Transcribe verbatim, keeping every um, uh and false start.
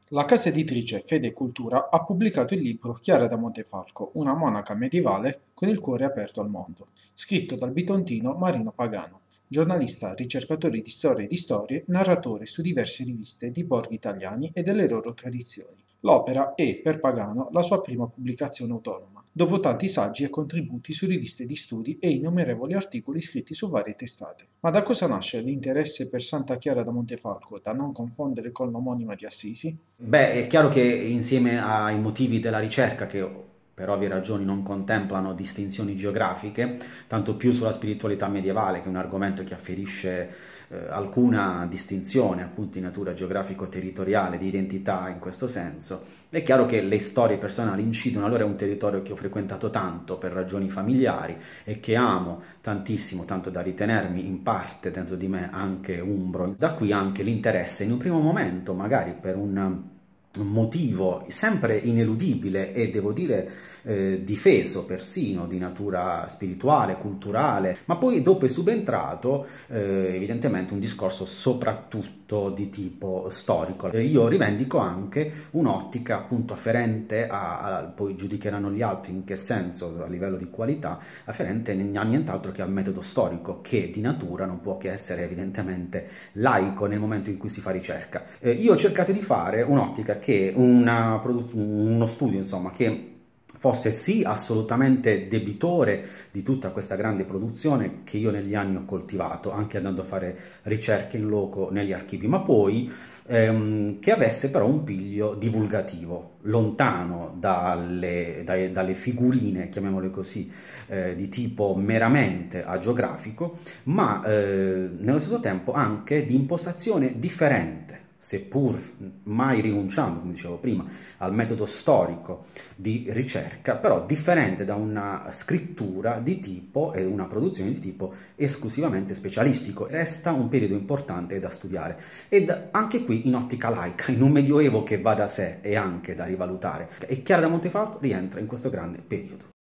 La casa editrice Fede e Cultura ha pubblicato il libro Chiara da Montefalco, una monaca medievale con il cuore aperto al mondo, scritto dal bitontino Marino Pagano, giornalista, ricercatore di storia e di storie, narratore su diverse riviste di borghi italiani e delle loro tradizioni. L'opera è, per Pagano, la sua prima pubblicazione autonoma, dopo tanti saggi e contributi su riviste di studi e innumerevoli articoli scritti su varie testate. Ma da cosa nasce l'interesse per Santa Chiara da Montefalco, da non confondere con l'omonima di Assisi? Beh, è chiaro che insieme ai motivi della ricerca, che per ovvie ragioni non contemplano distinzioni geografiche, tanto più sulla spiritualità medievale, che è un argomento che afferisce eh, alcuna distinzione appunto di natura geografico-territoriale, di identità in questo senso, è chiaro che le storie personali incidono. Allora è un territorio che ho frequentato tanto per ragioni familiari e che amo tantissimo, tanto da ritenermi in parte dentro di me anche umbro. Da qui anche l'interesse in un primo momento, magari per un un motivo sempre ineludibile e devo dire eh, difeso persino di natura spirituale, culturale, ma poi dopo è subentrato eh, evidentemente un discorso soprattutto di tipo storico. Eh, io rivendico anche un'ottica appunto afferente a, a, poi giudicheranno gli altri in che senso, a livello di qualità, afferente a nient'altro che al metodo storico, che di natura non può che essere evidentemente laico nel momento in cui si fa ricerca. Eh, io ho cercato di fare un'ottica che una uno studio insomma che fosse sì assolutamente debitore di tutta questa grande produzione che io negli anni ho coltivato, anche andando a fare ricerche in loco negli archivi, ma poi ehm, che avesse però un piglio divulgativo, lontano dalle, dai, dalle figurine, chiamiamole così, eh, di tipo meramente agiografico, ma eh, nello stesso tempo anche di impostazione differente, seppur mai rinunciando, come dicevo prima, al metodo storico di ricerca, però differente da una scrittura di tipo e una produzione di tipo esclusivamente specialistico. Resta un periodo importante da studiare ed anche qui in ottica laica, in un medioevo che va da sé e anche da rivalutare. E Chiara da Montefalco rientra in questo grande periodo.